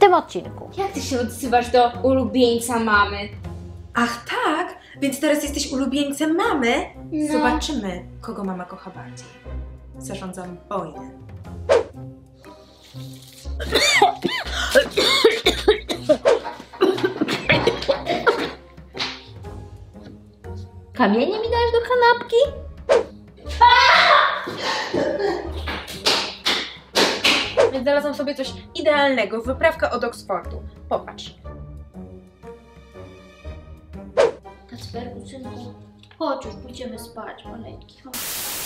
tym odcinku. Jak ty się odzywasz do ulubieńca mamy? Ach tak? Więc teraz jesteś ulubieńcem mamy? No. Zobaczymy, kogo mama kocha bardziej. Zarządzam wojnę. Kamienie mi dałeś do kanapki? Więc znalazłam sobie coś idealnego. Wyprawka od Oxfordu. Popatrz. Kacperku, synku, chodź już, pójdziemy spać, maleńki, chodź.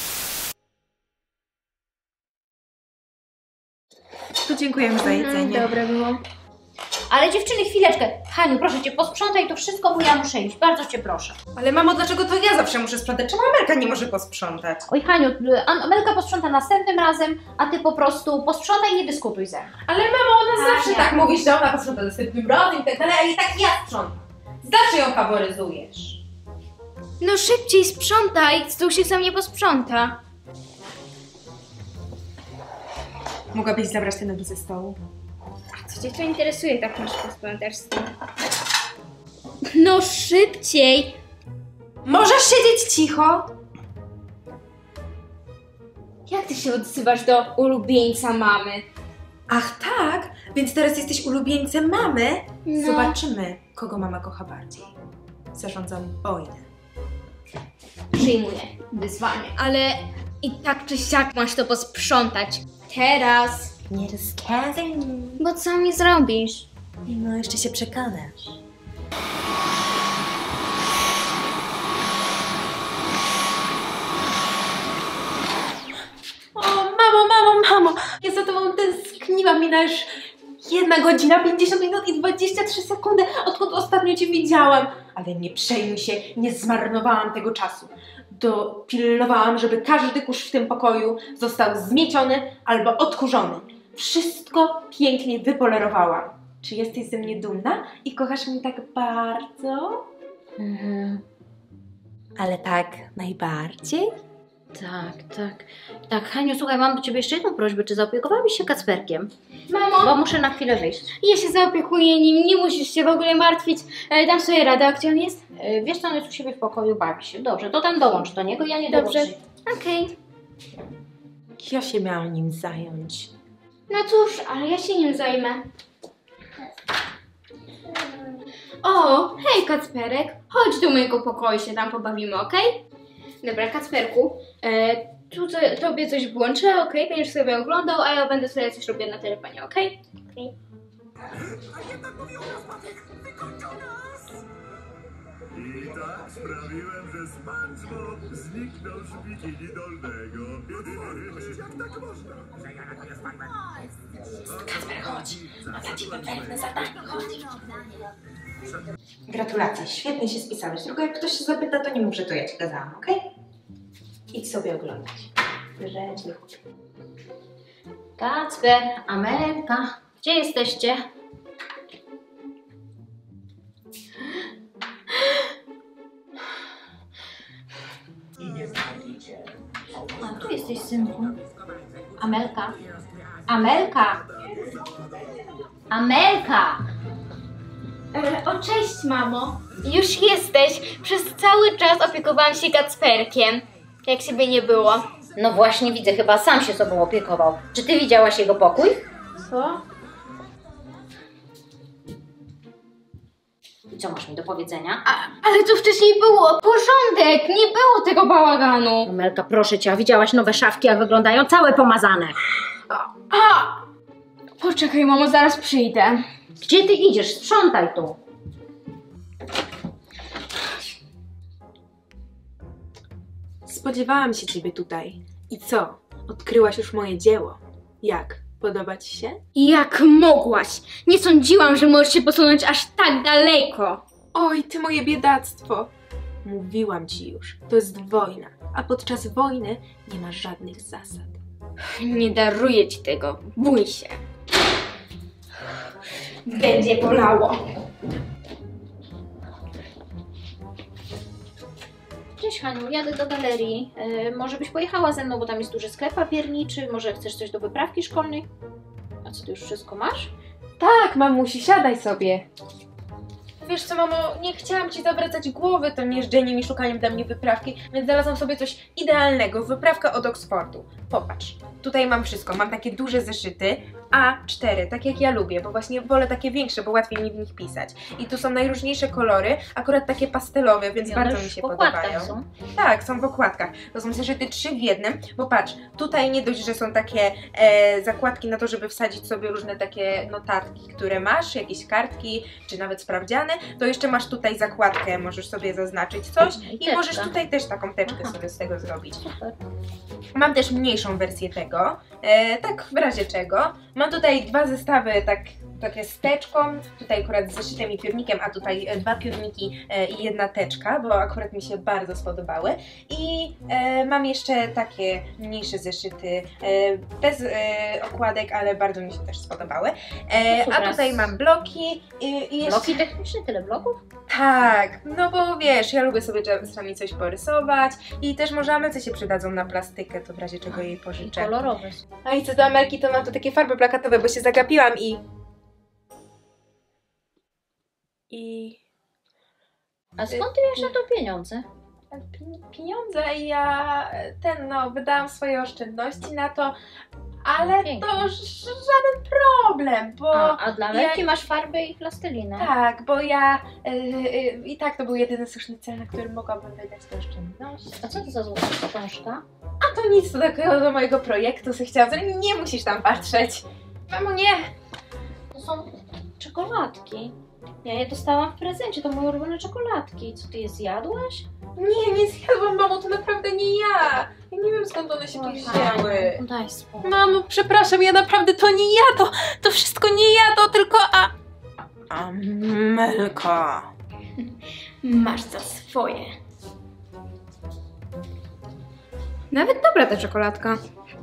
Tu dziękujemy za jedzenie. Dobre było. Ale dziewczyny, chwileczkę. Haniu, proszę cię, posprzątaj to wszystko, bo ja muszę iść. Bardzo cię proszę. Ale mamo, dlaczego to ja zawsze muszę sprzątać? Czemu Amelka nie może posprzątać? Oj, Haniu, Amelka posprząta następnym razem, a ty po prostu posprzątaj i nie dyskutuj ze mną. Ale mamo, ona Ania. zawsze tak mówi, że ona posprząta następnym razem i tak dalej, a i tak ja sprzątam. Zawsze ją faworyzujesz. No szybciej sprzątaj, stół się sam nie posprząta. Mogłabyś zabrać te nogi ze stołu? Co cię to interesuje, tak masz posprzątasz stół? No szybciej! Możesz siedzieć cicho? Jak ty się odzywasz do ulubieńca mamy? Ach tak? Więc teraz jesteś ulubieńcem mamy? No. Zobaczymy, kogo mama kocha bardziej. Zarządzam wojnę. Przyjmuję wyzwanie, ale i tak czy siak masz to posprzątać. Teraz. Nie rozkazuj mi. Bo co mi zrobisz? No, jeszcze się przekonasz. O, mamo! Ja za tobą tęskniłam. Minęła już 1 godzina, 50 minut i 23 sekundy, odkąd ostatnio cię widziałam. Ale nie przejmuj się, nie zmarnowałam tego czasu. Dopilnowałam, żeby każdy kurz w tym pokoju został zmieciony albo odkurzony. Wszystko pięknie wypolerowałam. Czy jesteś ze mnie dumna i kochasz mnie tak bardzo? Ale tak najbardziej? Tak, Haniu, słuchaj, mam do ciebie jeszcze jedną prośbę. Czy zaopiekowałabyś się Kacperkiem? Mamo, Bo muszę na chwilę wyjść. ja się zaopiekuję nim, nie musisz się w ogóle martwić. Dam sobie radę, a gdzie on jest? Wiesz co, on jest u siebie w pokoju, bawi się. Dobrze, to tam dołącz do niego, ja nie Dobrze. dołączę. Okej. Ja się miałam nim zająć. No cóż, ale ja się nim zajmę. O, hej Kacperek, chodź do mojego pokoju, się tam pobawimy, okej? Dobra, Kacperku, tobie coś włączę, okej? Będziesz sobie oglądał, a ja będę sobie coś robiła na telefonie, okej? Okej. I tak sprawiłem, że SpongeBob zniknął z bikini dolnego. Jak tak można? Kacper, chodź. Mam dla ciebie pewne zadanie, chodź. Gratulacje, świetnie się spisałeś. Tylko jak ktoś się zapyta, to nie mów, że to ja ci kazałam, okej? Idź sobie oglądać. Grzeczny chłopczyk. Kacper, Amelka, gdzie jesteście? A tu jesteś, synku. Amelka. Amelka! Amelka! O, cześć mamo. Już jesteś. Przez cały czas opiekowałam się Kacperkiem. Jak siebie nie było. No właśnie widzę, chyba sam się sobą opiekował. Czy ty widziałaś jego pokój? Co? I co masz mi do powiedzenia? Ale to wcześniej było porządek, nie było tego bałaganu. Amelka, proszę cię, a widziałaś nowe szafki, jak wyglądają całe pomazane. Poczekaj mamo, zaraz przyjdę. Gdzie ty idziesz? Sprzątaj tu. Spodziewałam się ciebie tutaj. I co? Odkryłaś już moje dzieło. Jak? Podoba ci się? Jak mogłaś? Nie sądziłam, że możesz się posunąć aż tak daleko. Oj, ty moje biedactwo! Mówiłam ci już, to jest wojna, a podczas wojny nie ma żadnych zasad. Nie daruję ci tego, bój się. Będzie bolało. Cześć Haniu, jadę do galerii. Może byś pojechała ze mną, bo tam jest duży sklep papierniczy. Może chcesz coś do wyprawki szkolnej? A co, ty już wszystko masz? Tak, mamusi, siadaj sobie. Wiesz co, mamo, nie chciałam ci zawracać głowy tym jeżdżeniem i szukaniem dla mnie wyprawki, więc znalazłam sobie coś idealnego, wyprawkę od Oxfordu. Popatrz, tutaj mam wszystko, mam takie duże zeszyty, A4, tak jak ja lubię, bo właśnie wolę takie większe, bo łatwiej mi w nich pisać. I tu są najróżniejsze kolory, akurat takie pastelowe, więc bardzo mi się podobają. Są. Tak, są w okładkach. To są zeszyty 3 w jednym, bo patrz, tutaj nie dość, że są takie zakładki na to, żeby wsadzić sobie różne takie notatki, które masz, jakieś kartki, czy nawet sprawdziane, to jeszcze masz tutaj zakładkę, możesz sobie zaznaczyć coś i możesz tutaj też taką teczkę sobie z tego zrobić. Super. Mam też mniejszą wersję tego, tak w razie czego. Mam tutaj 2 zestawy, takie z teczką, tutaj akurat z zeszytem i piórnikiem, a tutaj 2 piórniki i 1 teczka, bo akurat mi się bardzo spodobały. I mam jeszcze takie mniejsze zeszyty, bez okładek, ale bardzo mi się też spodobały. A tutaj mam bloki i jeszcze... Bloki techniczne, tyle bloków? Tak, no bo wiesz, ja lubię sobie czasami coś porysować i też możemy, co się przydadzą na plastykę, to w razie czego jej I pożyczę. kolorowe. A i co do Amelki, to mam tu takie farby plakatowe, bo się zagapiłam i... A skąd ty miałeś na to pieniądze? Pieniądze i ja wydałam swoje oszczędności na to, ale Pięknie. to żaden problem, bo... A dla Melki masz farbę i plastelinę. Tak, bo ja i tak to był jedyny słuszny cel, na który mogłabym wydać te oszczędności. A co to za złota książka? A to nic, to takiego do mojego projektu, co chciałam zrobić, nie musisz tam patrzeć. Mamo, nie! To są czekoladki. Ja je dostałam w prezencie, to moje ulubione czekoladki. Co ty je zjadłaś? Nie zjadłam, mamo, to naprawdę nie ja. Ja nie wiem, skąd one się tu wzięły. Daj spokój. Mamo, przepraszam, ja naprawdę to nie ja, to wszystko nie ja, to tylko Amelka. Masz za swoje. Nawet dobra ta czekoladka.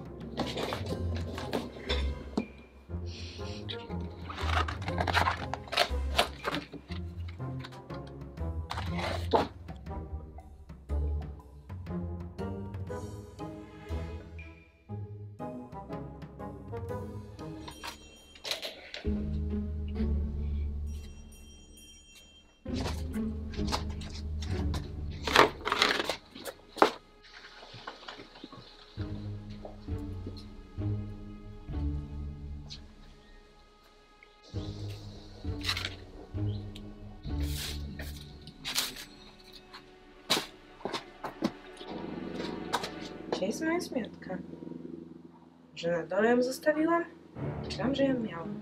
Gdzie jest moja zmiotka? Że na dole ją zostawiłam? Myślałam, że ją miałam.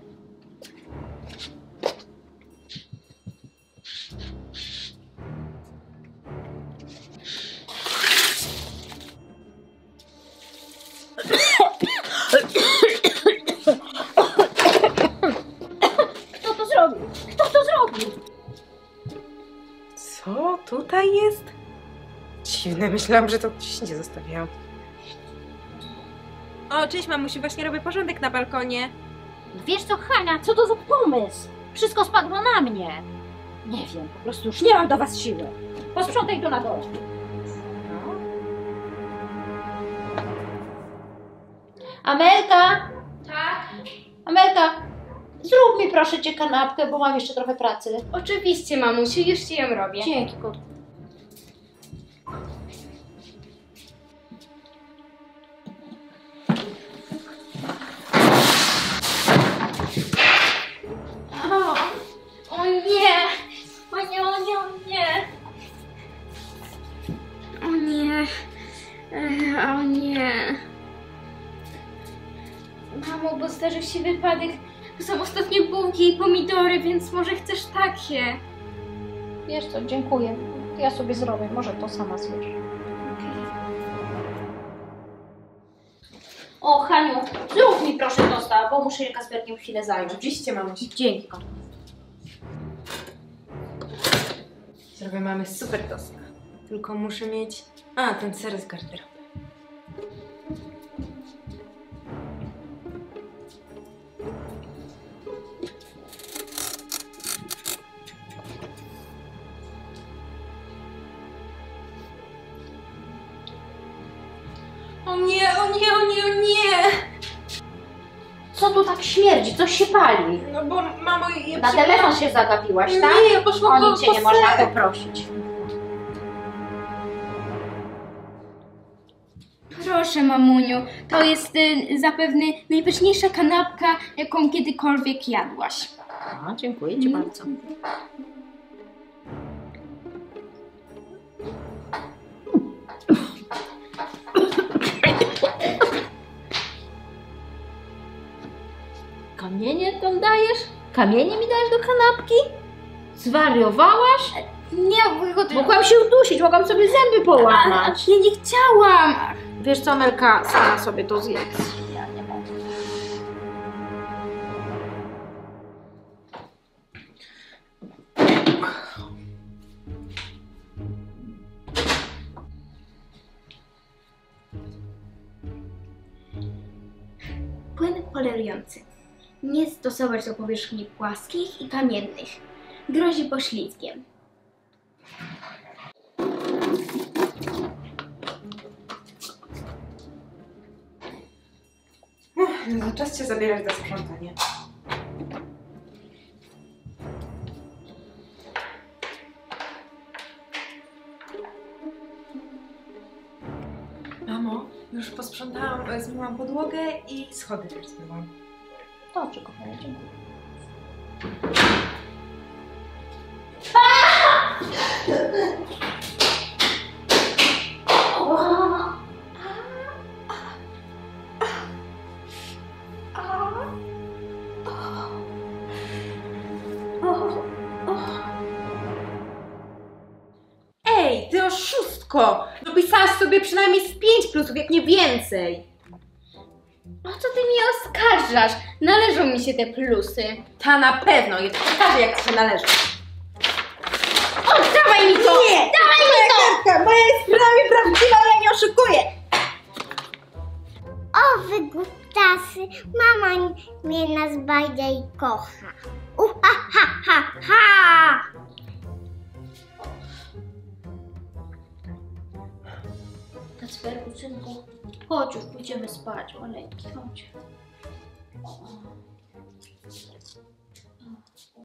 Kto to zrobił? Kto to zrobił? Co tutaj jest? Dziwne, myślałam, że to gdzieś indziej zostawiałam. O, cześć mamusiu, właśnie robię porządek na balkonie. Wiesz co, Hania, co to za pomysł? Wszystko spadło na mnie. Nie wiem, po prostu już nie mam do was siły. Posprzątaj to na dole. No. Amelka! Tak? Amelka! Zrób mi proszę cię kanapkę, bo mam jeszcze trochę pracy. Oczywiście, mamusiu, już ci ją robię. Dzięki, kotku. O nie! O nie, o nie, o nie! O nie! O nie! Mamo, bo zdarzył się wypadek. To są ostatnie bułki i pomidory, więc może chcesz takie? Wiesz co, dziękuję. Ja sobie zrobię, może to sama zjesz. O, Haniu, zrób mi proszę tosta, bo muszę się Kasperkiem chwilę zająć. Oczywiście, mamusiu. Dzięki, kotku. Zrobię mamy super tosta. Tylko muszę mieć... A, ten ser z garderoby. O nie, o nie, o nie, o nie! Co co tu tak śmierdzi? Coś się pali? No bo mamo, ja Na telefon się zagapiłaś, tak? Nie, ja poszłam O nic cię nie po można ser. poprosić. Proszę, mamuniu, to jest zapewne najpyszniejsza kanapka, jaką kiedykolwiek jadłaś. A, dziękuję ci bardzo. Kamienie tam dajesz? Kamienie mi dajesz do kanapki? Zwariowałaś? Nie, wychodzę. Mogłam się udusić, mogłam sobie zęby połamać. Ja nie chciałam. Wiesz co, Amelka, sama sobie to zjedz. Ja nie mogę. Płyn polerujący. Nie stosować do powierzchni płaskich i kamiennych. Grozi poślizgiem. No, czas się zabierać do sprzątania. Mamo, już posprzątałam, zmyłam podłogę i schody też zmyłam. Dobrze, kochanie, dziękuję. Ej, ty oszustko! No pisałaś sobie przynajmniej z 5 plusów, jak nie więcej. O co ty mnie oskarżasz? Należą mi się te plusy. Ta na pewno, ja ci pokażę, jak to się należy. Oddawaj mi to! Nie! Dawaj mi to! Kartka, moja jest prawie prawdziwa, ja nie oszukuję! O, wy głuptasy, mama mnie nas bardziej kocha. Ha, ha, ha, ha! Kacperku, synku, chodź już, pójdziemy spać, maleńki, chodź.